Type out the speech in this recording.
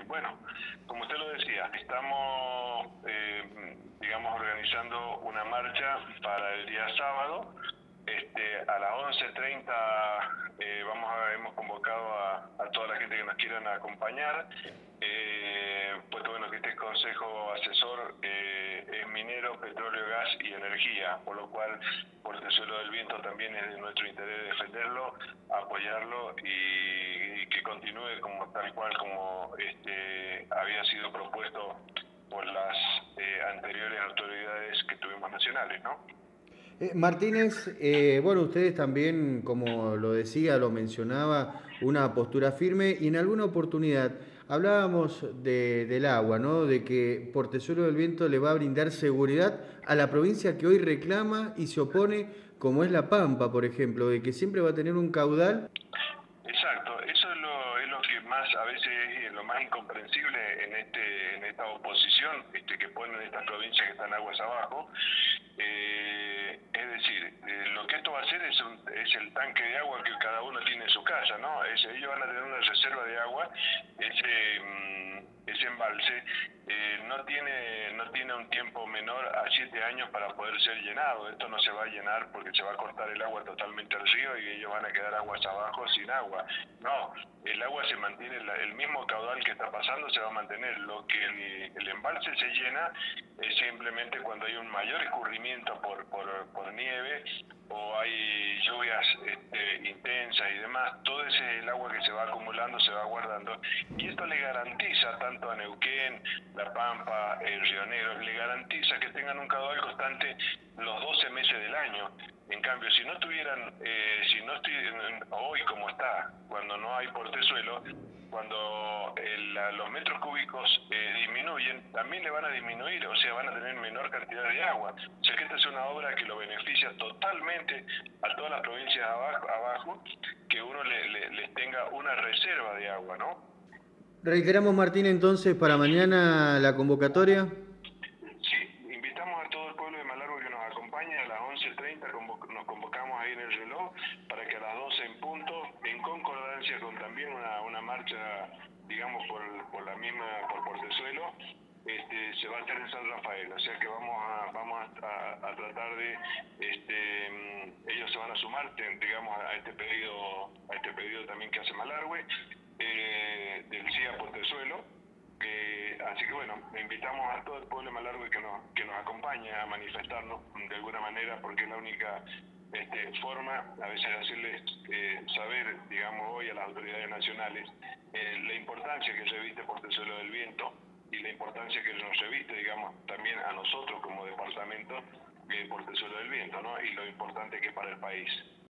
Bueno, como usted lo decía, estamos, digamos, organizando una marcha para el día sábado. A las 11:30 hemos convocado a toda la gente que nos quieran acompañar. Puesto bueno que este consejo asesor es minero, petróleo, gas y energía, por lo cual Portezuelo del Viento también es de nuestro interés defenderlo, apoyarlo y que continúe como tal cual como había sido propuesto por las anteriores autoridades que tuvimos nacionales, ¿no? Martínez, bueno, ustedes también, como lo decía, lo mencionaba, una postura firme y en alguna oportunidad hablábamos del agua, ¿no? De que Portezuelo del Viento le va a brindar seguridad a la provincia que hoy reclama y se opone, como es La Pampa, por ejemplo, de que siempre va a tener un caudal. Exacto, eso es lo que más a veces es lo más incomprensible en esta oposición que ponen estas provincias que están aguas abajo. Es decir, lo que esto va a hacer es el tanque de agua que cada uno tiene en su casa, ¿no? Ellos van a tener una reserva de agua, ese embalse no tiene un tiempo menor a 7 años para poder ser llenado. Esto no se va a llenar porque se va a cortar el agua totalmente al río y ellos van a quedar aguas abajo sin agua. No, el agua se mantiene, el mismo caudal que está pasando se va a mantener. Lo que el embalse se llena es simplemente cuando hay un mayor escurrimiento por nieve o hay lluvias intensas y demás. Todo ese el agua que se va acumulando se va guardando y esto le garantiza tanto a Neuquén, La Pampa, el Río Negro, le garantiza que tengan un caudal constante los 12 meses del año. En cambio, si no tuvieran, si no estuvieran hoy como está, cuando no hay portezuelo, cuando los metros cúbicos disminuyen, también le van a disminuir, o sea, van a tener menor cantidad de agua. O sea que esta es una obra que lo beneficia totalmente a todas las provincias abajo que uno les tenga una reserva de agua, ¿no? Reiteramos, Martín, entonces, para mañana la convocatoria. Sí, invitamos a todo el pueblo de Malargüe que nos acompañe a las 11:30, nos convocamos ahí en el reloj para que a las 12 en punto, en concordancia con también una marcha, digamos, por Portezuelo, se va a hacer en San Rafael, o sea que vamos a tratar de, ellos se van a sumar, digamos, a este pedido también que hace Malargüe, del CIA Portezuelo. Así que bueno, invitamos a todo el pueblo de Malargüe que nos acompañe a manifestarnos de alguna manera, porque es la única forma a veces de hacerles saber, digamos, hoy a las autoridades nacionales la importancia que reviste Portezuelo del Viento y la importancia que nos reviste, digamos, también a nosotros como departamento de Portezuelo del Viento, ¿no? Y lo importante que es para el país.